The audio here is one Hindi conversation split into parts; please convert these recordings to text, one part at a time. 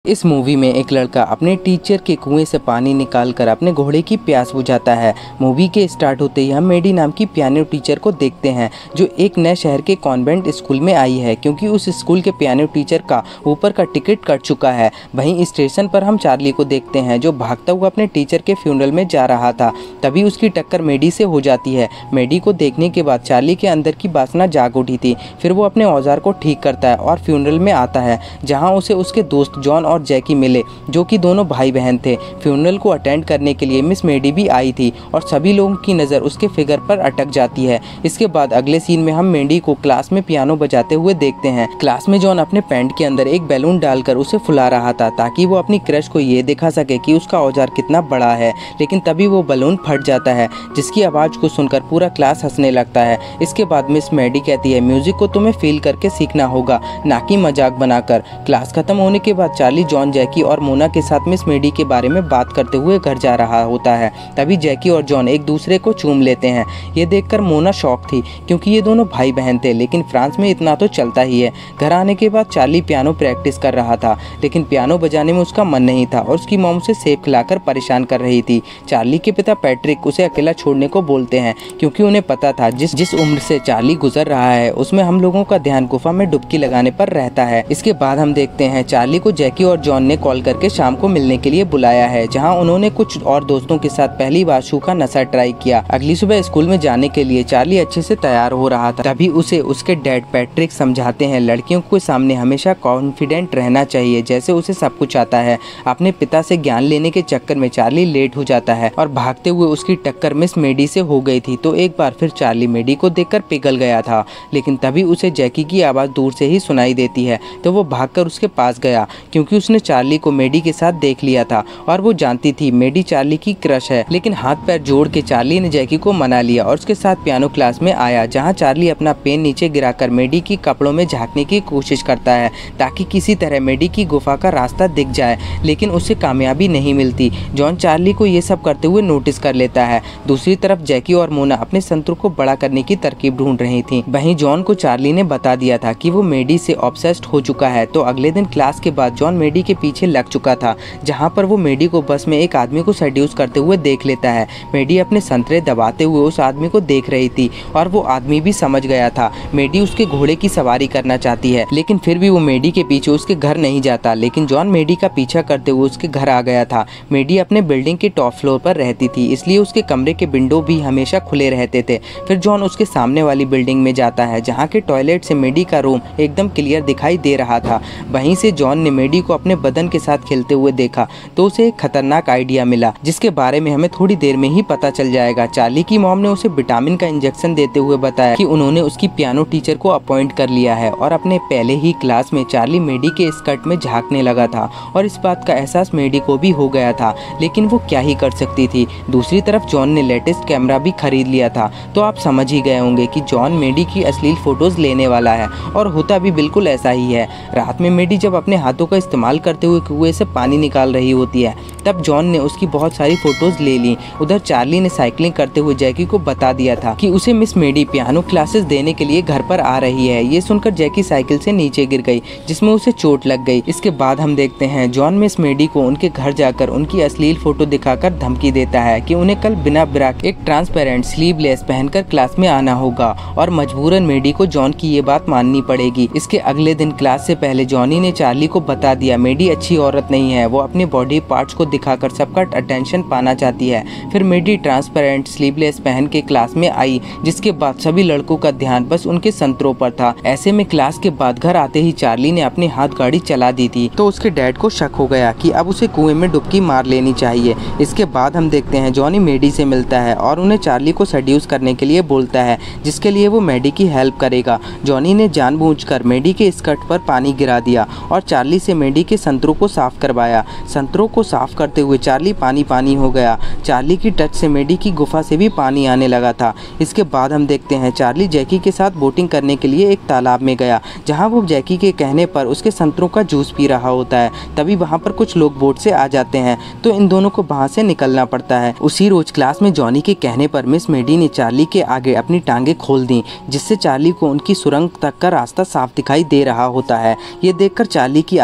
इस मूवी में एक लड़का अपने टीचर के कुएं से पानी निकालकर अपने घोड़े की प्यास बुझाता है। मूवी के स्टार्ट होते ही हम मेडी नाम की पियानो टीचर को देखते हैं जो एक नए शहर के कॉन्वेंट स्कूल में आई है क्योंकि उस स्कूल के पियानो टीचर का ऊपर का टिकट कट चुका है। वहीं स्टेशन पर हम चार्ली को देखते हैं जो भागता हुआ अपने टीचर के फ्यूनरल में जा रहा था। तभी उसकी टक्कर मेडी से हो जाती है। मेडी को देखने के बाद चार्ली के अंदर की वासना जाग उठी थी। फिर वो अपने औजार को ठीक करता है और फ्यूनरल में आता है जहाँ उसे उसके दोस्त जॉन और जैकी मिले जो कि दोनों भाई बहन थे। फ्यूनरल को अटेंड करने के लिए मिस मेडी भी आई थी और सभी लोगों की नज़र उसके फिगर पर अटक जाती है। इसके बाद अगले सीन में हम मेडी को क्लास में पियानो बजाते हुए देखते हैं। क्लास में जॉन अपने पैंट के अंदर एक बैलून डालकर उसे फुला रहा था ताकि वो अपनी क्रश को ये दिखा सके कि उसका औजार कितना बड़ा है, लेकिन तभी वो बैलून फट जाता है जिसकी आवाज़ को सुनकर पूरा क्लास हंसने लगता है। इसके बाद मिस मेडी कहती है म्यूजिक को तुम्हें फील करके सीखना होगा, ना कि मजाक बनाकर। क्लास खत्म होने के बाद चार्ली जॉन, जैकी और मोना के साथ मिस मेडी के बारे में बात करते हुए घर जा रहा होता है। तभी जैकी और जॉन एक दूसरे को चूम लेते हैं। ये देखकर मोना शॉक थी क्योंकि ये दोनों भाई बहन थे, लेकिन फ्रांस में इतना तो चलता ही है। घर आने के बाद चार्ली पियानो प्रैक्टिस कर रहा था, लेकिन पियानो बजाने में उसका मन नहीं था और उसकी मॉम उसे सेब खिलाकर परेशान कर रही थी। चार्ली के पिता पैट्रिक उसे अकेला छोड़ने को बोलते हैं क्योंकि उन्हें पता था जिस उम्र से चार्ली गुजर रहा है उसमें हम लोगों का ध्यान गुफा में डुबकी लगाने पर रहता है। इसके बाद हम देखते हैं चार्ली को जैकी और जॉन ने कॉल करके शाम को मिलने के लिए बुलाया है, जहां उन्होंने कुछ और दोस्तों के साथ पहली बार शू का नशा ट्राई किया। अगली सुबह स्कूल में जाने के लिए चार्ली अच्छे से तैयार हो रहा था। तभी उसे उसके डैड पैट्रिक समझाते हैं लड़कियों के सामने हमेशा कॉन्फिडेंट रहना चाहिए, जैसे उसे सब कुछ आता है। अपने पिता से ज्ञान लेने के चक्कर में चार्ली लेट हो जाता है और भागते हुए उसकी टक्कर मिस मेडी से हो गई थी। तो एक बार फिर चार्ली मेडी को देखकर पिघल गया था, लेकिन तभी उसे जैकी की आवाज़ दूर से ही सुनाई देती है। तो वो भागकर उसके पास गया क्योंकि उसने चार्ली को मेडी के साथ देख लिया था और वो जानती थी मेडी चार्ली की क्रश है। लेकिन हाथ पैर जोड़ के चार्ली ने जैकी को मना लिया और उसके साथ पियानो क्लास में आया, जहां चार्ली अपना पेन नीचे गिराकर मेडी की कपड़ों में झांकने की कोशिश करता है ताकि किसी तरह मेडी की गुफा का रास्ता दिख जाए, लेकिन उसे कामयाबी नहीं मिलती। जॉन चार्ली को ये सब करते हुए नोटिस कर लेता है। दूसरी तरफ जैकी और मोना अपने संतूर को बड़ा करने की तरकीब ढूंढ रही थी। वहीं जॉन को चार्ली ने बता दिया था कि वो मेडी से ऑब्सेस्ड हो चुका है। तो अगले दिन क्लास के बाद जॉन मेडी के पीछे लग चुका था, जहां पर वो मेडी को बस में एक आदमी को सेड्यूस करते हुए देख लेता है। मेडी अपने संतरे दबाते हुए उस आदमी को देख रही थी और वो आदमी भी समझ गया था मेडी उसके घोड़े की सवारी करना चाहती है, लेकिन फिर भी वो मेडी के पीछे उसके घर नहीं जाता। लेकिन जॉन मेडी का पीछा करते हुए उसके घर आ गया था। मेडी अपने बिल्डिंग के टॉप फ्लोर पर रहती थी, इसलिए उसके कमरे के विंडो भी हमेशा खुले रहते थे। फिर जॉन उसके सामने वाली बिल्डिंग में जाता है जहाँ के टॉयलेट से मेडी का रूम एकदम क्लियर दिखाई दे रहा था। वहीं से जॉन ने मेडी को अपने बदन के साथ खेलते हुए देखा तो उसे एक खतरनाक आइडिया मिला जिसके बारे में हमें थोड़ी देर में ही पता चल जाएगा। चार्ली की मॉम ने उसे विटामिन का इंजेक्शन देते हुए बताया कि उन्होंने उसकी पियानो टीचर को अपॉइंट कर लिया है और अपने पहले ही क्लास में चार्ली मेडी के स्कर्ट में झांकने लगा था और इस बात का एहसास मेडी को भी हो गया था, लेकिन वो क्या ही कर सकती थी। दूसरी तरफ जॉन ने लेटेस्ट कैमरा भी खरीद लिया था, तो आप समझ ही गए होंगे कि जॉन मेडी की अश्लील फोटोज लेने वाला है और होता भी बिल्कुल ऐसा ही है। रात में मेडी जब अपने हाथों का इस्तेमाल करते हुए कुएं से पानी निकाल रही होती है तब जॉन ने उसकी बहुत सारी फोटोज ले ली। उधर चार्ली ने साइकिलिंग करते हुए जैकी को बता दिया था कि उसे मिस मेडी पियानो क्लासेस देने के लिए घर पर आ रही है। ये सुनकर जैकी साइकिल से नीचे गिर गई जिसमें उसे चोट लग गई। इसके बाद हम देखते हैं जॉन मिस मेडी को उनके घर जाकर उनकी अश्लील फोटो दिखाकर धमकी देता है कि उन्हें कल बिना ब्रा एक ट्रांसपेरेंट स्लीवलेस पहनकर क्लास में आना होगा और मजबूरन मेडी को जॉन की ये बात माननी पड़ेगी। इसके अगले दिन क्लास से पहले जॉनी ने चार्ली को बता दिया मेडी अच्छी औरत नहीं है, वो अपने बॉडी पार्ट्स को दिखाकर सबका अटेंशन पाना चाहती है। फिर मेडी ट्रांसपेरेंट स्लीवलेस पहन के क्लास में आई, जिसके बाद सभी लड़कों का ध्यान बस उनके संतरों पर था। ऐसे में क्लास के बाद घर आते ही चार्ली ने अपने हाथ गाड़ी चला दी थी, तो उसके डैड को शक हो गया कि अब उसे कुएं में डुबकी मार लेनी चाहिए। इसके बाद हम देखते हैं जॉनी मेडी से मिलता है और उन्हें चार्ली को सेड्यूस करने के लिए बोलता है, जिसके लिए वो मेडी की हेल्प करेगा। जॉनी ने जानबूझकर मेडी के स्कर्ट पर पानी गिरा दिया और चार्ली से मेडी के संतरों को साफ करवाया। संतरों को साफ करते हुए चार्ली पानी पानी हो गया। चार्ली की टच से मेडी की गुफा से भी पानी आने लगा था। इसके बाद हम देखते हैं चार्ली जैकी के साथ बोटिंग करने के लिए एक तालाब में गया, जहां वो जैकी के कहने पर उसके संतरों का जूस पी रहा होता है। तभी वहां पर कुछ लोग बोट से आ जाते हैं, तो इन दोनों को वहां से निकलना पड़ता है। उसी रोज क्लास में जॉनी के कहने पर मिस मेडी ने चार्ली के आगे अपनी टांगे खोल दी, जिससे चार्ली को उनकी सुरंग तक का रास्ता साफ दिखाई दे रहा होता है। ये देखकर चार्ली की आत्मा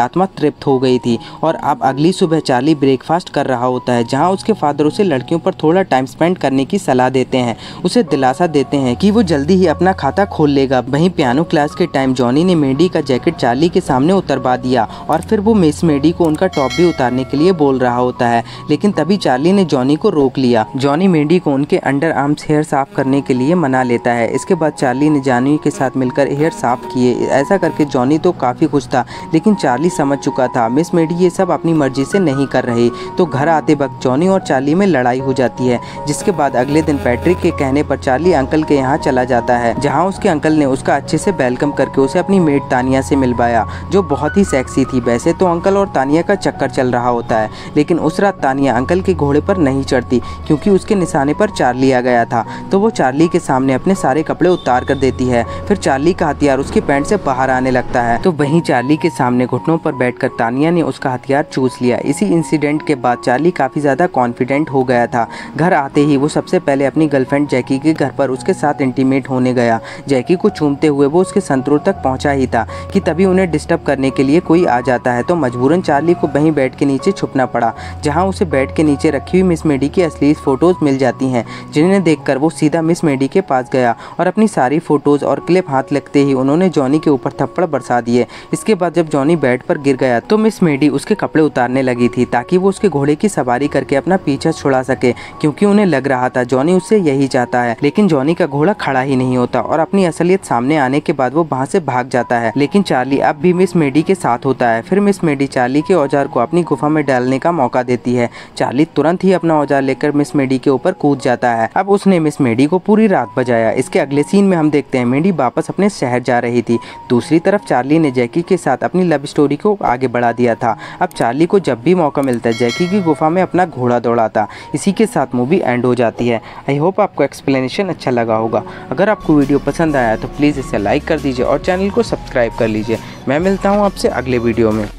ट्रिप हो गई थी और अब अगली सुबह चार्ली ब्रेकफास्ट कर रहा होता है, जहां उसके फादर उसे लड़कियों पर थोड़ा टाइम स्पेंड करने की सलाह देते हैं। उसे दिलासा देते हैं कि वो जल्दी ही अपना खाता खोल लेगा। वहीं पियानो क्लास के टाइम जॉनी ने मेडी का जैकेट चार्ली के सामने उतरवा दिया और फिर वो मिस मेडी को उनका टॉप भी उतारने के लिए बोल रहा होता है, लेकिन तभी चार्ली ने जॉनी को रोक लिया। जॉनी मेडी को उनके अंडर आर्म्स हेयर साफ करने के लिए मना लेता है। इसके बाद चार्ली ने जॉनी के साथ मिलकर हेयर साफ किए। ऐसा करके जॉनी तो काफ़ी खुश था, लेकिन चार्ली समझ चुका था मिस मेडी ये सब अपनी मर्जी से नहीं कर रही। तो घर आते वक्त जॉनी और चार्ली में लड़ाई हो जाती है, जिसके बाद अगले दिन पैट्रिक के कहने पर चार्ली अंकल के यहाँ चला जाता है, जहाँ उसके अंकल ने उसका अच्छे से वेलकम करके उसे अपनी मेड तानिया से मिलवाया, जो बहुत ही सेक्सी थी। वैसे तो अंकल और तानिया का चक्कर चल रहा होता है, लेकिन उस रात तानिया अंकल के घोड़े पर नहीं चढ़ती क्योंकि उसके निशाने पर चार्ली आ गया था। तो वो चार्ली के सामने अपने सारे कपड़े उतार कर देती है। फिर चार्ली का हथियार उसके पैंट से बाहर आने लगता है, तो वहीं चार्ली के सामने घुटनों पर बैठकर तानिया ने उसका हथियार चूस लिया। इसी इंसिडेंट के बाद चार्ली काफ़ी ज़्यादा कॉन्फिडेंट हो गया था। घर आते ही वो सबसे पहले अपनी गर्लफ्रेंड जैकी के घर पर उसके साथ इंटीमेट होने गया। जैकी को चूमते हुए वो उसके संतूर तक पहुंचा ही था कि तभी उन्हें डिस्टर्ब करने के लिए कोई आ जाता है। तो मजबूरन चार्ली को वहीं बेड के नीचे छुपना पड़ा, जहां उसे बेड के नीचे रखी हुई मिस मेडी की असली फ़ोटोज़ मिल जाती हैं, जिन्हें देखकर वो सीधा मिस मेडी के पास गया और अपनी सारी फ़ोटोज़ और क्लिप हाथ लगते ही उन्होंने जॉनी के ऊपर थप्पड़ बरसा दिए। इसके बाद जब जॉनी बेड पर गिर गया तो मिस मेडी उसके कपड़े उतारने लगी थी ताकि वो उसके घोड़े की सवारी करके अपना पीछा छुड़ा सके, क्योंकि उन्हें लग रहा था जॉनी उससे यही चाहता है। लेकिन जॉनी का घोड़ा खड़ा ही नहीं होता और अपनी असलियत सामने आने के बाद वो वहाँ से भाग जाता है। लेकिन चार्ली अब भी मिस मेडी के साथ होता है। फिर मिस मेडी चार्ली के औजार को अपनी गुफा में डालने का मौका देती है। चार्ली तुरंत ही अपना औजार लेकर मिस मेडी के ऊपर कूद जाता है। अब उसने मिस मेडी को पूरी रात बजाया। इसके अगले सीन में हम देखते हैं मेडी वापस अपने शहर जा रही थी। दूसरी तरफ चार्ली ने जैकी के साथ अपनी लव स्टोरी को आगे बढ़ा दिया था। अब चार्ली को जब भी मौका मिलता है जैकी की गुफा में अपना घोड़ा दौड़ाता। इसी के साथ मूवी एंड हो जाती है। आई होप आपको एक्सप्लेनेशन अच्छा लगा होगा। अगर आपको वीडियो पसंद आया तो प्लीज़ इसे लाइक कर दीजिए और चैनल को सब्सक्राइब कर लीजिए। मैं मिलता हूँ आपसे अगले वीडियो में।